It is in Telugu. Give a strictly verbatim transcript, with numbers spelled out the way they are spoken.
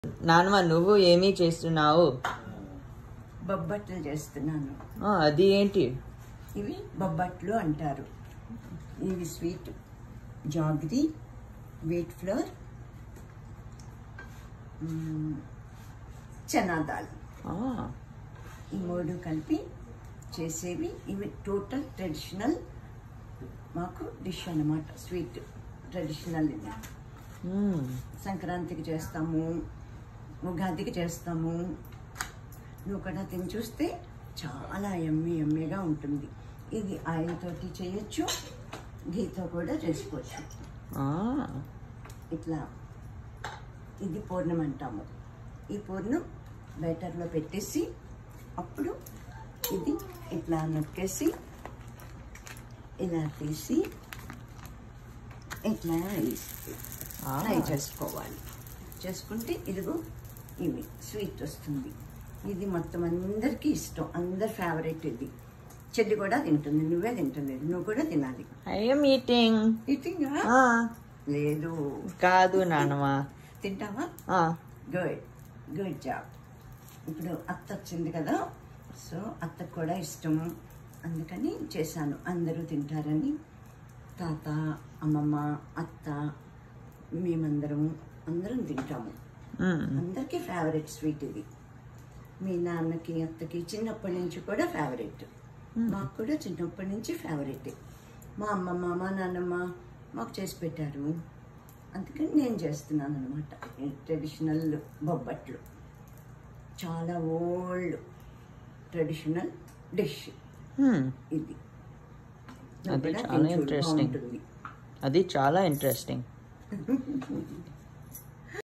నానమ్మ నువ్వు ఏమీ చేస్తున్నావు? బొబ్బట్లు చేస్తున్నాను. అది ఏంటి? ఇవి బొబ్బట్లు అంటారు. ఇవి sweet jaggery, wheat flour, chana dal, ఈ మూడు కలిపి చేసేవి. ఇవి టోటల్ ట్రెడిషనల్ మాకు డిష్ అన్నమాట. స్వీట్ ట్రెడిషనల్ ఇది. సంక్రాంతికి చేస్తాము, ఉగాదికి చేస్తాము. నువ్వు కూడా తిని చూస్తే చాలా ఎమ్మి ఎమ్మిగా ఉంటుంది. ఇది ఆయిల్ తోటి చేయొచ్చు, ఘీతో కూడా చేసుకోవచ్చు. ఇట్లా ఇది పూర్ణం అంటాము. ఈ పూర్ణం బ్యాటర్లో పెట్టేసి అప్పుడు ఇది ఇట్లా నొక్కేసి ఇలా తీసి ఇట్లా ఫ్రై చేసుకోవాలి. చేసుకుంటే ఇదిగో ఇవి స్వీట్ వస్తుంది. ఇది మొత్తం అందరికీ ఇష్టం, అందరి ఫేవరెట్. ఇది చెల్లి కూడా తింటుంది, నువ్వే తింటుంది, నువ్వు కూడా తినాలి. I'm eating. ఈటింగ్ లేదు కాదు నానమ్మ. తింటావా? Good good job. ఇప్పుడు అత్త వచ్చింది కదా, సో అత్తకు కూడా ఇష్టము, అందుకని చేశాను. అందరూ తింటారని. తాత, అమ్మమ్మ, అత్త, మేమందరం అందరం తింటాము. అందరికీ ఫేవరెట్ స్వీట్ ఇది. మీ నాన్నకి, అత్తకి చిన్నప్పటి నుంచి కూడా ఫేవరెట్. మాకు కూడా చిన్నప్పటి నుంచి ఫేవరెట్. మా అమ్మమ్మ, మా నాన్నమ్మ మాకు చేసి పెట్టారు, అందుకని నేను చేస్తున్నాను అనమాట. ట్రెడిషనల్ బొబ్బట్లు చాలా ఓల్డ్ ట్రెడిషనల్ డిష్ ఇది. అది చాలా ఇంట్రెస్టింగ్. అది చాలా ఇంట్రెస్టింగ్.